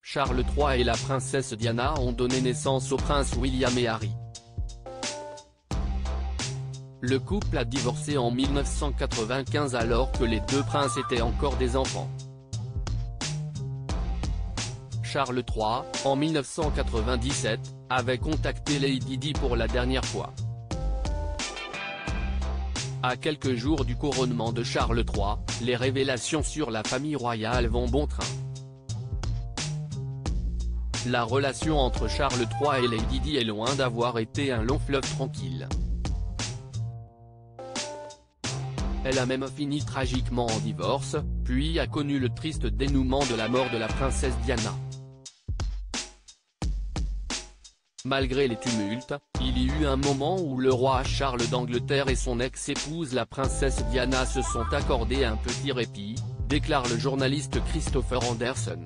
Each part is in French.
Charles III et la princesse Diana ont donné naissance aux princes William et Harry. Le couple a divorcé en 1995 alors que les deux princes étaient encore des enfants. Charles III, en 1997, avait contacté Lady Di pour la dernière fois. À quelques jours du couronnement de Charles III, les révélations sur la famille royale vont bon train. La relation entre Charles III et Lady Di est loin d'avoir été un long fleuve tranquille. Elle a même fini tragiquement en divorce, puis a connu le triste dénouement de la mort de la princesse Diana. Malgré les tumultes, il y eut un moment où le roi Charles d'Angleterre et son ex-épouse la princesse Diana se sont accordés un petit répit, déclare le journaliste Christopher Anderson.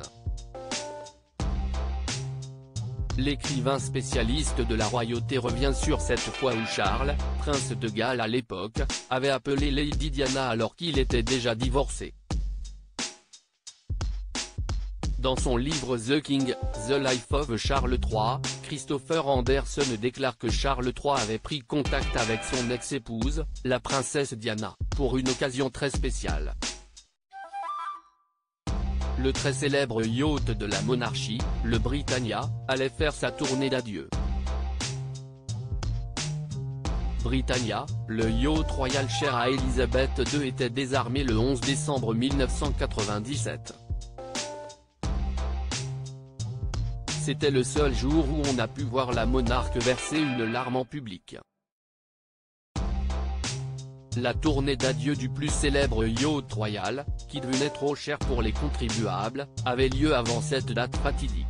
L'écrivain spécialiste de la royauté revient sur cette fois où Charles, prince de Galles à l'époque, avait appelé Lady Diana alors qu'il était déjà divorcé. Dans son livre The King, The Life of Charles III, Christopher Anderson déclare que Charles III avait pris contact avec son ex-épouse, la princesse Diana, pour une occasion très spéciale. Le très célèbre yacht de la monarchie, le Britannia, allait faire sa tournée d'adieu. Britannia, le yacht royal cher à Elisabeth II était désarmé le 11 décembre 1997. C'était le seul jour où on a pu voir la monarque verser une larme en public. La tournée d'adieu du plus célèbre yacht royal, qui devenait trop cher pour les contribuables, avait lieu avant cette date fatidique.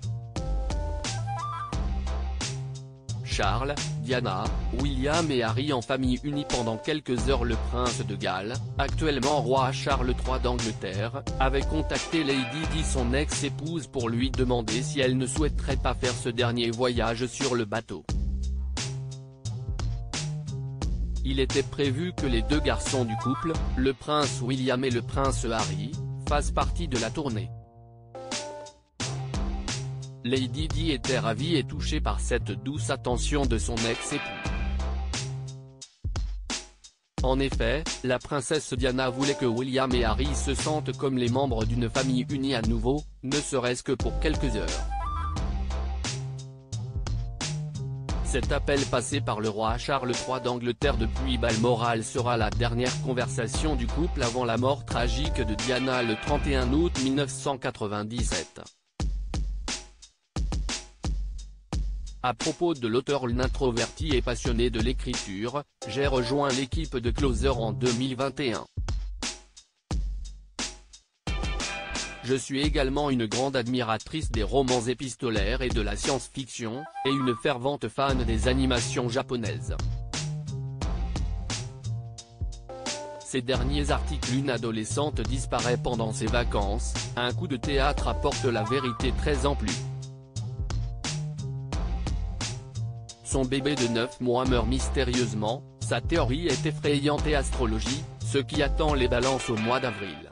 Charles, Diana, William et Harry en famille unie pendant quelques heures. Le prince de Galles, actuellement roi Charles III d'Angleterre, avait contacté Lady Di son ex-épouse pour lui demander si elle ne souhaiterait pas faire ce dernier voyage sur le bateau. Il était prévu que les deux garçons du couple, le prince William et le prince Harry, fassent partie de la tournée. Lady Di était ravie et touchée par cette douce attention de son ex-époux. En effet, la princesse Diana voulait que William et Harry se sentent comme les membres d'une famille unie à nouveau, ne serait-ce que pour quelques heures. Cet appel passé par le roi Charles III d'Angleterre depuis Balmoral sera la dernière conversation du couple avant la mort tragique de Diana le 31 août 1997. À propos de l'auteur introverti et passionné de l'écriture, j'ai rejoint l'équipe de Closer en 2021. Je suis également une grande admiratrice des romans épistolaires et de la science-fiction, et une fervente fan des animations japonaises. Ces derniers articles. Une adolescente disparaît pendant ses vacances, un coup de théâtre apporte la vérité 13 ans plus. Son bébé de 9 mois meurt mystérieusement, sa théorie est effrayante et astrologie, ce qui attend les balances au mois d'avril.